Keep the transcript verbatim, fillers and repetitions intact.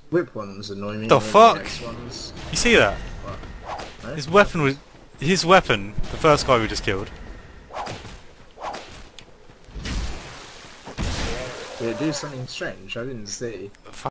whip ones annoy me. The more than fuck? X ones. You see that? What? No? His weapon was... His weapon, the first guy we just killed. Did it do something strange? I didn't see.